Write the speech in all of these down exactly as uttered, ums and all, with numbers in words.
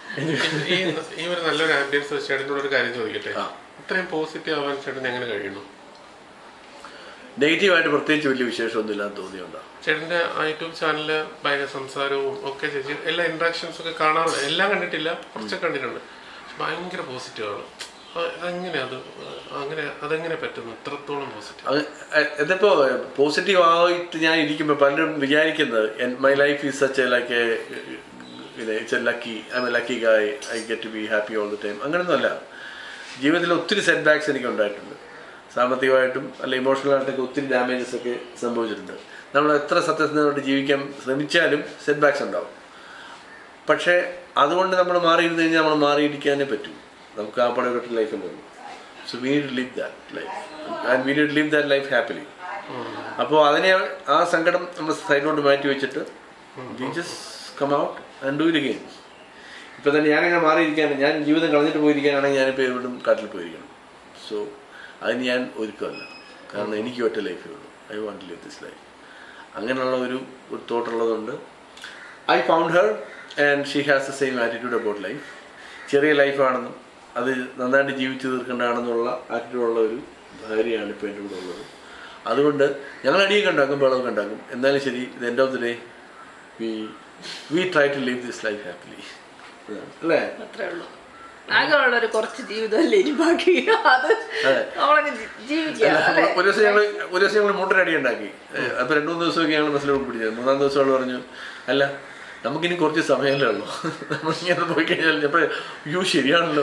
ഈ ഒരു നല്ലൊരു ആംബിയൻസ് ചേട്ടനോട് ഒരു കാര്യം ചോദിക്കട്ടെ, ഇത്രയും പോസിറ്റീവ് ആവാൻ ചേട്ടൻ എങ്ങനെ കഴിയുന്നു? നെഗറ്റീവായിട്ട് പ്രത്യേകിച്ച് വലിയ വിശേഷമൊന്നും ഇല്ലാന്ന് തോന്നിയുണ്ടോ? ചേട്ടന്റെ യൂട്യൂബ് ചാനലില് ഭയങ്കര സംസാരവും ഒക്കെ ചേച്ചി എല്ലാ ഇന്ററാക്ഷൻസും ഒക്കെ കാണാറുണ്ട്. എല്ലാം കണ്ടിട്ടില്ല, കുറച്ചൊക്കെ കണ്ടിട്ടുണ്ട്. ഭയങ്കര പോസിറ്റീവാണ്. അതെങ്ങനെ അത് അങ്ങനെ അതെങ്ങനെ പറ്റുന്നു ഇത്രത്തോളം പോസിറ്റീവ്? എന്നിപ്പോ പോസിറ്റീവ് ആയിട്ട് ഞാൻ ഇരിക്കുമ്പോൾ പലരും വിചാരിക്കുന്നത് my life is such a like it's a lucky I am a lucky guy I get to be happy all the time. അങ്ങനെയൊന്നുമല്ല. ജീവിതത്തിൽ ഒത്തിരി സെറ്റ് ബാക്സ് എനിക്ക് ഉണ്ടായിട്ടുണ്ട്. സാമ്പത്തികമായിട്ടും അല്ല ഇമോഷണലായിട്ടൊക്കെ ഒത്തിരി ഡാമേജസ് ഒക്കെ സംഭവിച്ചിട്ടുണ്ട്. നമ്മൾ എത്ര സത്യസന്ധമായിട്ട് ജീവിക്കാൻ ശ്രമിച്ചാലും സെറ്റ് ബാക്സ് ഉണ്ടാവും. പക്ഷേ അതുകൊണ്ട് നമ്മൾ മാറിയിരുന്നു കഴിഞ്ഞാൽ നമ്മൾ മാറിയിരിക്കാനേ പറ്റൂ. നമുക്ക് ആ പടം ലൈഫ് ഉണ്ടല്ലോ. So we need to live that life and we need to live that life happily. അപ്പോൾ അതിനെ ആ സങ്കടം നമ്മൾ സൈഡിലോട്ട് മാറ്റി വെച്ചിട്ട് we just come out and do it again. ഇപ്പം തന്നെ ഞാനങ്ങനെ മാറിയിരിക്കാൻ, ഞാൻ ജീവിതം കളഞ്ഞിട്ട് പോയിരിക്കാനാണെങ്കിൽ ഞാനിപ്പോൾ എവിടും കാട്ടിൽ പോയിരിക്കണം. സോ അതിന് ഞാൻ ഒരുക്കമല്ല. കാരണം എനിക്ക് ഒറ്റ ലൈഫേ ഉള്ളൂ. I want to live this life. അങ്ങനെയുള്ള ഒരു ഒരു തോട്ടുള്ളതുകൊണ്ട് I found her and she has the same attitude about life. ചെറിയ ലൈഫാണെന്നും അത് നന്നായിട്ട് ജീവിച്ചു തീർക്കേണ്ടതാണെന്നുള്ള ആറ്റിറ്റ്യൂഡുള്ള ഒരു ഭാര്യയാണ് ഇപ്പോൾ എൻ്റെ കൂടെ ഉള്ളത്. അതുകൊണ്ട് ഞങ്ങൾ അടിയൊക്കെ ഉണ്ടാക്കും, വെള്ളമൊക്കെ ഉണ്ടാക്കും. എന്നാലും ശരി, the end of the day we we try to live this life happily. അല്ലേ? അത്രേ ഉള്ളൂ. ആകെയുള്ളൊരു കുറച്ച് ജീവിതമല്ലേ ഇനി ബാക്കി. അത് ജീവിക്കുക. ഒരു ദിവസം ഞങ്ങൾ ഒരു ദിവസം ഞങ്ങൾ മൂട്ടരടി ഉണ്ടാക്കി. അപ്പോൾ രണ്ട് മൂന്ന് ദിവസമൊക്കെ ഞങ്ങൾ ബസ്സിലോട്ട് പിടിച്ചത്. മൂന്നാം ദിവസം അവൾ പറഞ്ഞു, അല്ല നമുക്കിനി കുറച്ച് സമയമല്ലേ ഉള്ളൂ, നമ്മളിങ്ങനെ പോയി കഴിഞ്ഞാൽ അപ്പോൾ യു ശരിയാണല്ലോ,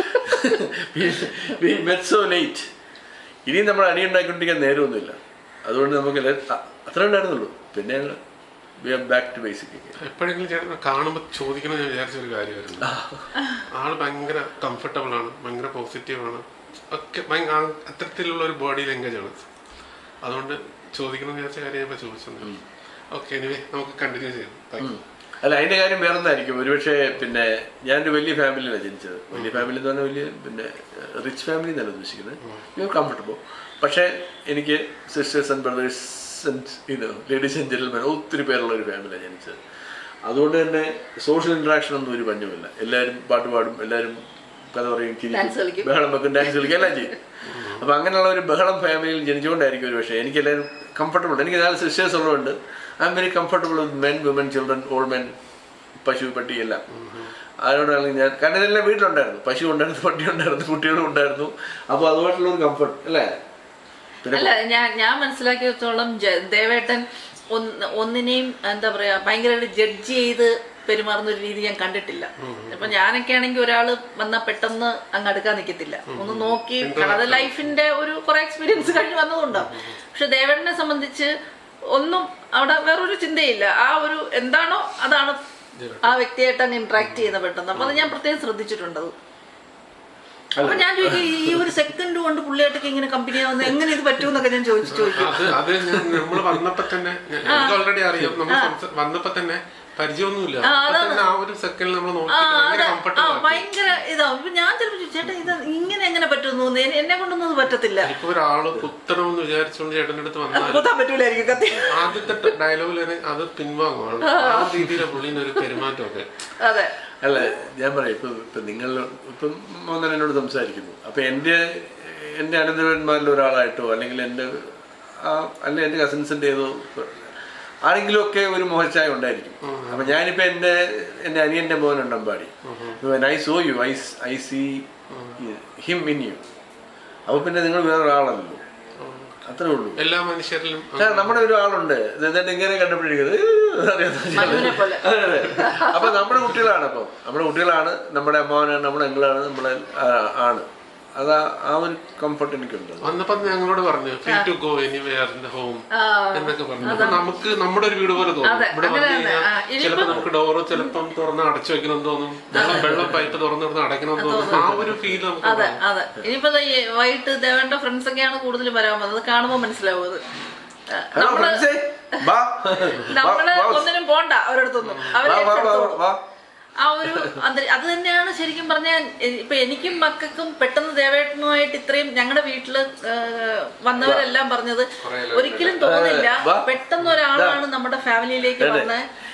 സോ ലേറ്റ്, ഇനിയും നമ്മൾ അടി ഉണ്ടാക്കിക്കൊണ്ടിരിക്കാൻ നേരമൊന്നുമില്ല. അതുകൊണ്ട് നമുക്ക് അത്ര ഉണ്ടായിരുന്നുള്ളൂ. പിന്നെ we are back to basic. എപ്പോഴെങ്കിലും ചേട്ടൻ കാണുമ്പോൾ ചോദിക്കണം ഞാൻ വിചാരിച്ചൊരു കാര്യമായിരുന്നു. ആള് ഭയങ്കര കംഫർട്ടബിൾ ആണ്, ഭയങ്കര പോസിറ്റീവാണ്, ഒക്കെ അത്തരത്തിലുള്ള ഒരു ബോഡി ലാംഗ്വേജ് ആണ്. അതുകൊണ്ട് ചോദിക്കണം എന്ന് വിചാരിച്ച കാര്യം ഞാൻ ചോദിച്ചു. ഓക്കെ, എനിവേ നമുക്ക് കണ്ടിന്യൂ ചെയ്യാം. അല്ല, അതിന്റെ കാര്യം വേറെ എന്തായിരിക്കും. ഒരുപക്ഷെ പിന്നെ ഞാനൊരു വലിയ ഫാമിലിയിലാണ് ജനിച്ചത്. വലിയ ഫാമിലി എന്ന് പറഞ്ഞാൽ വലിയ പിന്നെ റിച്ച് ഫാമിലി എന്നല്ല ഉദ്ദേശിക്കുന്നത്. You comfortable. പക്ഷേ എനിക്ക് സിസ്റ്റേഴ്സ് ആൻഡ് ബ്രദേഴ്സ് ഇത് ലേഡീസ് ആൻഡ് ജെന്റിൽമെൻ ഒത്തിരി പേരുള്ള ഒരു ഫാമിലിയാണ് ജനിച്ചത്. അതുകൊണ്ട് തന്നെ സോഷ്യൽ ഇന്ററാക്ഷൻ ഒന്നും ഒരു പഞ്ഞമില്ല. എല്ലാവരും പാട്ട് പാടും, എല്ലാവരും കഥ പറയും, ചിരിക്കും, ബഹളം വെക്കും, ഡാൻസ് കളിക്കും, എല്ലാം ചെയ്യും. അപ്പം അങ്ങനെയുള്ള ഒരു ബഹളം ഫാമിലിയിൽ ജനിച്ചുകൊണ്ടായിരിക്കും ഒരു പക്ഷേ എനിക്ക് എല്ലാവരും കംഫർട്ടബിൾ. എനിക്ക് നാല് സിസ്റ്റേഴ്സ് ഉള്ളതുകൊണ്ട് I am very comfortable with men, women, children, old men, പശു, പട്ടി എല്ലാം. അതുകൊണ്ടാണെങ്കിൽ ഞാൻ കാരണം ഇതെല്ലാം വീട്ടിലുണ്ടായിരുന്നു. പശു ഉണ്ടായിരുന്നു, പട്ടി ഉണ്ടായിരുന്നു, കുട്ടികളും ഉണ്ടായിരുന്നു. അപ്പോൾ അതുമായിട്ടുള്ള ഒരു കംഫർട്ട് അല്ലേ. അല്ല, ഞാൻ ഞാൻ മനസ്സിലാക്കിയത്തോളം ദേവേട്ടൻ ഒന്ന് ഒന്നിനെയും എന്താ പറയാ ഭയങ്കരമായിട്ട് ജഡ്ജ് ചെയ്ത് പെരുമാറുന്ന ഒരു രീതി ഞാൻ കണ്ടിട്ടില്ല. അപ്പൊ ഞാനൊക്കെ ആണെങ്കിൽ ഒരാള് വന്നാൽ പെട്ടെന്ന് അങ്ങ് അടുക്കാൻ നിൽക്കത്തില്ല, ഒന്ന് നോക്കി. അത് ലൈഫിന്റെ ഒരു കുറെ എക്സ്പീരിയൻസ് കഴിഞ്ഞ് വന്നതുകൊണ്ടാവും. പക്ഷെ ദേവേട്ടനെ സംബന്ധിച്ച് ഒന്നും അവിടെ വേറൊരു ചിന്തയില്ല. ആ ഒരു എന്താണോ അതാണ് ആ വ്യക്തിയായിട്ട് അങ്ങ് ഇന്ററാക്ട് ചെയ്യുന്ന പെട്ടെന്ന്. അപ്പൊ അത് ഞാൻ പ്രത്യേകം ശ്രദ്ധിച്ചിട്ടുണ്ട്. അപ്പൊ ഞാൻ ചോദിക്കും, ഈ ഒരു സെക്കൻഡ് കൊണ്ട് പുള്ളിയായിട്ടൊക്കെ ഇങ്ങനെ കമ്പനി ആവുന്ന എങ്ങനെ ഇത് പറ്റൂന്നൊക്കെ ഞാൻ ചോദിച്ചു ചോദിക്കും അത് നമ്മൾ വന്നപ്പോ തന്നെ ഓൾറെഡി അറിയാം. നമ്മൾ വന്നപ്പോ തന്നെ പരിചയമൊന്നുമില്ല. ആ ഒരു സെക്കൻഡിൽ നമ്മൾ ഭയങ്കര ഇതാവും. ഇപ്പൊ ഞാൻ ചിലപ്പോ ചേട്ടാ ഇത് ഇങ്ങനെ എങ്ങനെ പറ്റുന്നു, എന്നെ കൊണ്ടൊന്നും അത് പറ്റത്തില്ല. ഇപ്പൊ ഒരാള് കുത്തണമെന്ന് വിചാരിച്ചോണ്ട് ചേട്ടന്റെ അടുത്ത് വന്നാൽ കുത്താൻ പറ്റൂലായിരിക്കും. ആദ്യത്തെ ഡയലോഗിൽ അത് പിൻവാങ്ങുവാണ്. ആ രീതിയിലെ പുള്ളിന്റെ ഒരു പെരുമാറ്റമൊക്കെ. അതെ. അല്ല, ഞാൻ പറയാം, ഇപ്പൊ ഇപ്പൊ നിങ്ങൾ ഇപ്പം മോഹൻ എന്നോട് സംസാരിക്കുന്നു. അപ്പൊ എൻ്റെ എൻ്റെ അനന്തരന്മാരിൽ ഒരാളായിട്ടോ അല്ലെങ്കിൽ എൻ്റെ അല്ല എൻ്റെ കസിൻസിൻ്റെ ഏതോ ആരെങ്കിലും ഒക്കെ ഒരു മോഹച്ചായ ഉണ്ടായിരിക്കും. അപ്പൊ ഞാനിപ്പോ എന്റെ എന്റെ അനിയന്റെ മോൻ ഉണ്ടമ്പാടി, I saw you I I see him in you. അപ്പൊ പിന്നെ നിങ്ങൾ വേറൊരാളല്ലോ, അത്രേ ഉള്ളൂ. എല്ലാ മനുഷ്യരിലും നമ്മുടെ ഒരു ആളുണ്ട് ഇങ്ങനെ കണ്ടുപിടിക്കുന്നത്. അപ്പൊ നമ്മുടെ കുട്ടികളാണ്. അപ്പം നമ്മുടെ കുട്ടികളാണ്, നമ്മുടെ അമ്മാവനാണ്, നമ്മുടെ എങ്ങളാണ്, നമ്മളെ ആണ്. അതാ ആ ഒരു കംഫർട്ട് എനിക്കുണ്ട്. വന്നപ്പോ ഞങ്ങളോട് പറഞ്ഞു free to go anywhere in the home എന്നൊക്കെ പറഞ്ഞു. അപ്പൊ നമുക്ക് നമ്മുടെ ഒരു വീട് പോലെ തോന്നും. ഇവിടെ വന്നു കഴിഞ്ഞാൽ ചിലപ്പോ നമുക്ക് ഡോറ് ചിലപ്പം തുറന്ന് അടച്ചു വെക്കണം തോന്നും, വെള്ളം വെള്ളം പൈപ്പ് തുറന്ന് തുറന്ന് അടയ്ക്കണം തോന്നും. ആ ഒരു ഫീൽ നമുക്ക്. അതെ അതെ. ഇനിയിപ്പോ വൈകിട്ട് ദേവേണ്ട ഫ്രണ്ട്സ് ഒക്കെയാണ് കൂടുതലും വരാൻ വന്നത്. കാണുമ്പോ മനസ്സിലാവും അത്. നമ്മള് നമ്മള് ഒന്നിനും പോണ്ട അവരടുത്തൊന്നും. അവരെ ആ ഒരു അത് തന്നെയാണ് ശരിക്കും പറഞ്ഞാൽ. ഇപ്പൊ എനിക്കും മക്കൾക്കും പെട്ടെന്ന് ദേവേട്ടനുമായിട്ട് ഇത്രയും ഞങ്ങളുടെ വീട്ടില് വന്നവരെല്ലാം പറഞ്ഞത് ഒരിക്കലും തോന്നില്ല പെട്ടെന്ന് ഒരാളാണ് നമ്മുടെ ഫാമിലിയിലേക്ക് വന്ന്